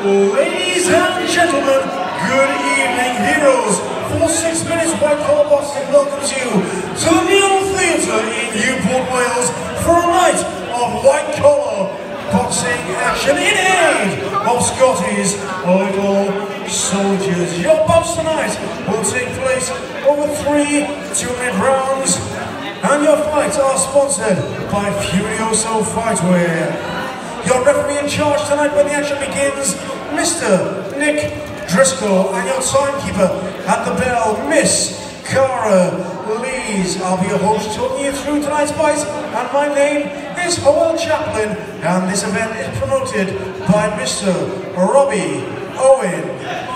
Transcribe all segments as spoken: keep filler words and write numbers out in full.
Ladies and gentlemen, good evening, heroes. For six minutes, White Collar Boxing welcomes you to the Neon Theatre in Newport, Wales for a night of white collar boxing action in aid of Scotty's Little Soldiers. Your bouts tonight will take place over three two-minute rounds, and your fights are sponsored by Furioso Fightwear. Your referee in charge tonight when the action begins, Mister Nick Driscoll, and your timekeeper at the bell, Miss Cara Lees. I'll be your host talking you through tonight's fights, and my name is Howell Chaplin, and this event is promoted by Mister Robbie Owen.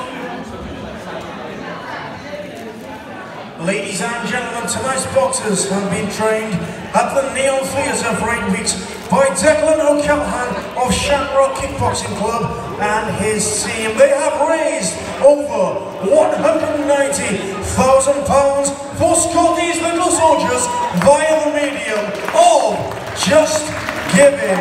Ladies and gentlemen, tonight's boxers have been trained at the Neon Theatre for eight weeks by Declan O'Callaghan of Shamrock Kickboxing Club and his team. They have raised over one hundred ninety thousand pounds for Scotty's Little Soldiers via the medium of Just Giving.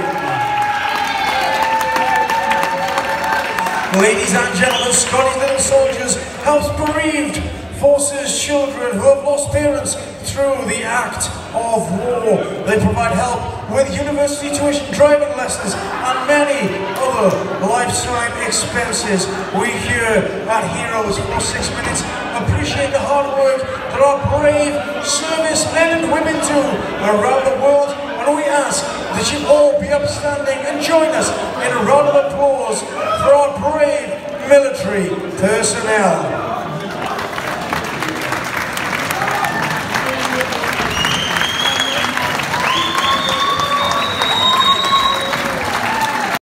Ladies and gentlemen, Scotty's Little Soldiers helps bereaved forces children who have lost parents through the act of war. They provide help with university tuition, driving lessons, and many other lifetime expenses. We here at Heroes for six minutes appreciate the hard work that our brave servicemen and women do around the world, and we ask that you all be upstanding and join us in a round of applause for our brave military personnel.